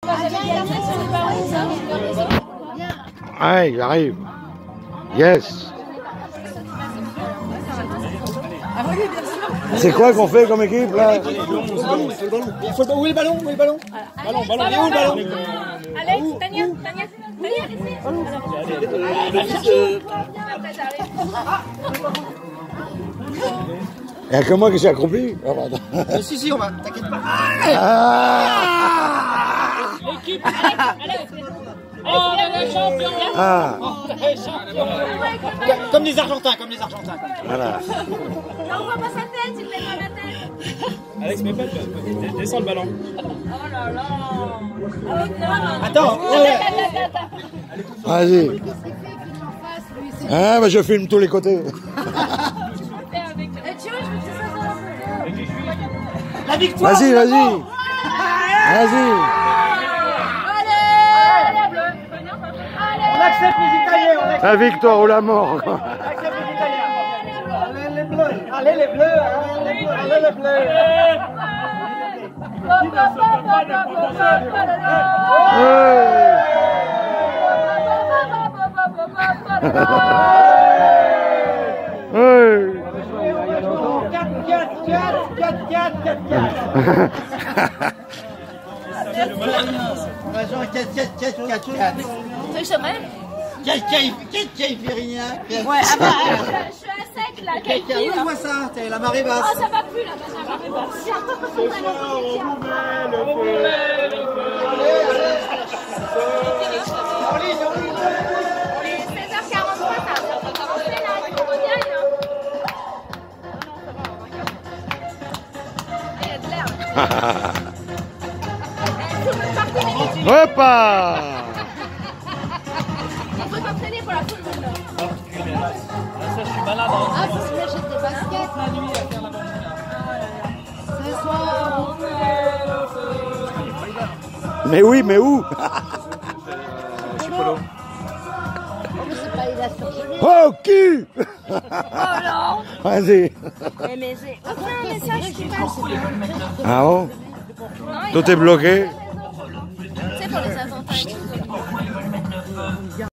Ah, il arrive. Yes. C'est quoi qu'on fait comme équipe là? Où est le ballon? Où est le ballon? Ballon, il est où le ballon? Alex, Tania. Il n'y a que moi qui suis accroupi. Oh, Si, on va, t'inquiète pas. L'équipe, Alex. Oh, on est champion. Comme les Argentins, Voilà. On voit pas sa tête, il met pas la tête. Alex, mets pas descends le ballon. Oh là là. Attends, Vas-y. Ah, bah je filme tous les côtés. la victoire. Vas-y. Vas-y. On accepte les Italiens. La victoire ou la mort. On accepte les Italiens. Allez les bleus. Allez les bleus. Ouais, ah bah, je suis à sec là. Je vois ça, la marée basse. Oh, ça va plus là, la marée basse. Il est 16h43, ça va commencer là, il faut bien. Il y a de l'air. Hoppa! On peut s'entraîner pour la Coupe du Monde. Ça, je suis malade. Ah, parce que j'achète des baskets. La nuit à faire la bonne Ce soir. Mais oui, mais où? C'est pas il a surgelé. Oh, cul! Oh non. Vas-y. Mais c'est aucun message qui passe. Ah bon? Tout est bloqué. C'est pour les avantages.